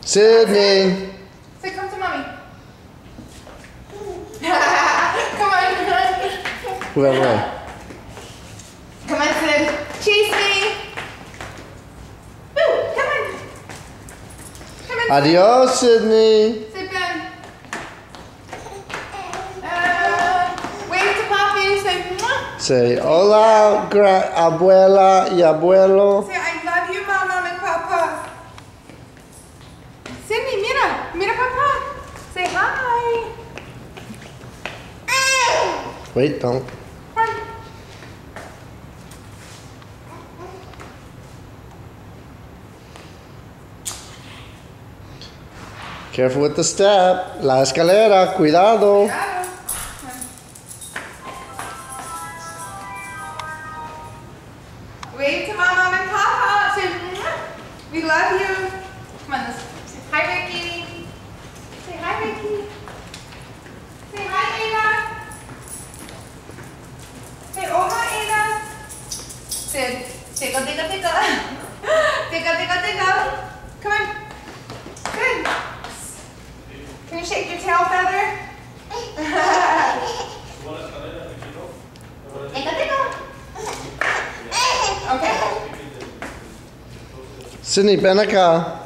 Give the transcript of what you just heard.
Sydney. Say, come to mommy. Come on. Move out of the way. Come on, Sid. Chase me. Woo, come on. Come on. Adios, Sydney. Sit down. Wave to Poppy. Say, mwah. Say hola, abuela y abuelo. Say, I love you, Mama and Papa. Sydney, mira. Mira, Papa. Say hi. Wait, don't. Come on. Careful with the step. La escalera, cuidado. Wave to Mama and Papa. Say, mwah. We love you. Come on, let's say hi, Ricky. Say hi, Ricky. Say hi, Ada. Say Oma, Ada. Sid, tickle, tickle, tickle. Tickle, tickle, tickle. Come on. Good. Can you shake your tail feather? Tickle, tickle. Okay. Sydney, ven acá.